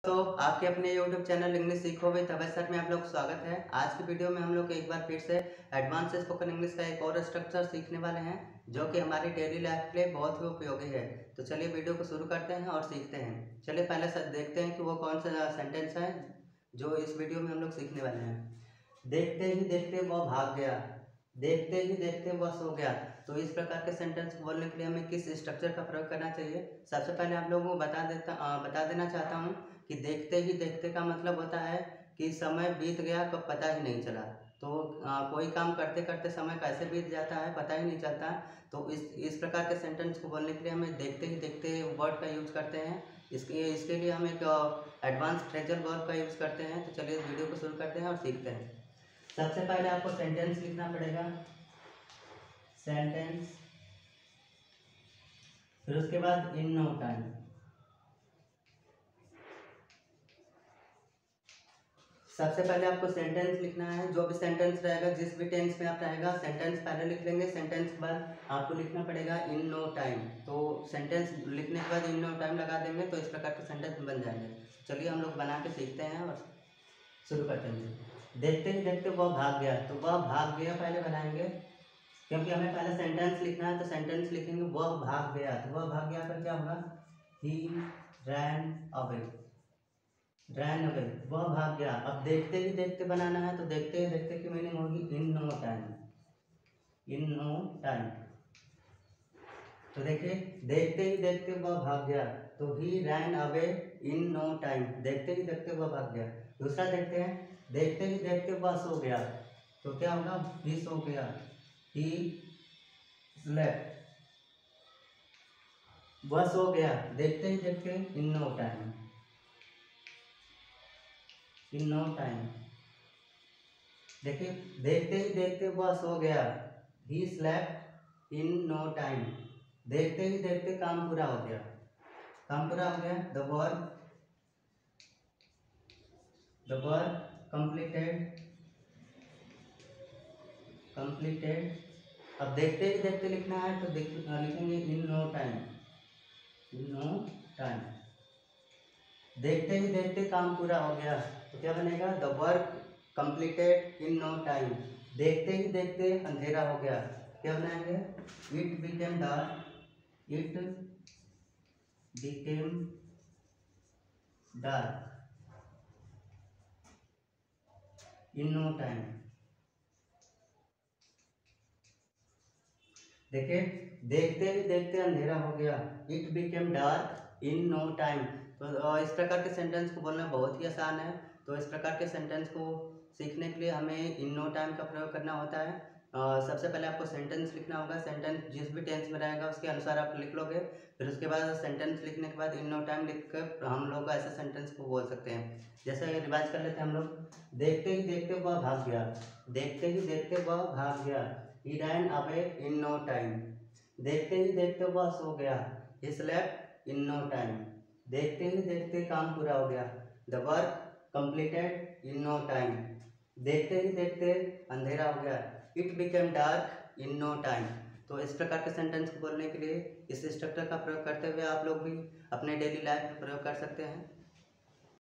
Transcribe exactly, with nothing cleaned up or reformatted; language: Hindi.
तो आपके अपने यूट्यूब चैनल इंग्लिश सीखो विद अभय सर में आप लोग स्वागत है। आज की वीडियो में हम लोग एक बार फिर से एडवांस स्पोकन इंग्लिश का एक और स्ट्रक्चर सीखने वाले हैं जो कि हमारी डेली लाइफ के लिए बहुत ही उपयोगी है। तो चलिए वीडियो को शुरू करते हैं और सीखते हैं। चलिए पहले से देखते हैं कि वो कौन सा सेंटेंस है जो इस वीडियो में हम लोग सीखने वाले हैं। देखते ही देखते वह भाग गया, देखते ही देखते वह सो गया। तो इस प्रकार के सेंटेंस बोलने के लिए हमें किस स्ट्रक्चर का प्रयोग करना चाहिए, सबसे पहले आप लोगों को बता देता आ, बता देना चाहता हूँ कि देखते ही देखते का मतलब होता है कि समय बीत गया कब पता ही नहीं चला। तो आ, कोई काम करते करते समय कैसे बीत जाता है पता ही नहीं चलता। तो इस इस प्रकार के सेंटेंस को बोलने के लिए हमें देखते ही देखते वर्ड का यूज करते हैं। इसके इसके लिए हम एक एडवांस फ्रेजल वर्ब का यूज़ करते हैं। तो चलिए वीडियो को शुरू करते हैं और सीखते हैं। सबसे पहले आपको सेंटेंस लिखना पड़ेगा, सेंटेंस, फिर उसके बाद इन नो टाइम। सबसे पहले आपको सेंटेंस लिखना है। जो भी सेंटेंस रहेगा, जिस भी टेंस में आप रहेगा, सेंटेंस पहले लिख लेंगे। सेंटेंस के बाद आपको लिखना पड़ेगा इन नो टाइम। तो सेंटेंस लिखने के बाद इन नो टाइम लगा देंगे तो इस प्रकार के सेंटेंस बन जाएंगे। चलिए हम लोग बना के सीखते हैं और शुरू करते हैं। देखते ही देखते वह भाग गया, तो वह भाग गया पहले बनाएंगे क्योंकि हमें पहले सेंटेंस लिखना है। तो सेंटेंस लिखेंगे वह भाग गया, तो वह भाग गया पर क्या होगा, ही रैन अवे, रैन अवे, वह भाग गया। अब देखते ही देखते बनाना है तो देखते ही देखते की मीनिंग होगी in no time, in no time. तो देखिए देखते ही देखते वह भाग गया, तो he ran away in no time, देखते ही देखते वह भाग गया। दूसरा देखते हैं, देखते ही देखते वह सो गया, तो क्या होगा, ही सो गया, ही स्लेप्ट, वह सो गया। देखते ही देखते in no time, in no time. देखिए देखते ही देखते वह सो गया, he slept in no time, देखते ही देखते काम पूरा हो गया, काम पूरा हो गया। The work, the work completed, completed. अब देखते ही देखते लिखना है तो देख लिखेंगे in no time, in no time. देखते ही देखते काम पूरा हो गया तो क्या बनेगा, the work completed in no time, देखते ही देखते अंधेरा हो गया, क्या बनाएंगे, it became dark, it became dark in no time. देखिए देखते ही देखते अंधेरा हो गया, it became dark in no time. तो इस प्रकार के सेंटेंस को बोलना बहुत ही आसान है। तो इस प्रकार के सेंटेंस को सीखने के लिए हमें इन नो टाइम का प्रयोग करना होता है। आ, सबसे पहले आपको सेंटेंस लिखना होगा। सेंटेंस जिस भी टेंस में रहेगा उसके अनुसार आप लिख लोगे। फिर उसके बाद सेंटेंस लिखने के बाद इन नो टाइम लिख कर हम लोग ऐसे सेंटेंस को बोल सकते हैं। जैसे रिवाइज कर लेते हैं हम लोग। देखते ही देखते वह भाग गया, देखते ही देखते वह भाग गया, he ran away in no time, देखते ही देखते वह सो गया, he slept in no time, देखते ही देखते काम पूरा हो गया, the work completed in no time, देखते ही देखते अंधेरा हो गया, it became dark in no time। तो इस प्रकार के सेंटेंस को बोलने के लिए इस स्ट्रक्चर का प्रयोग करते हुए आप लोग भी अपने डेली लाइफ में प्रयोग कर सकते हैं।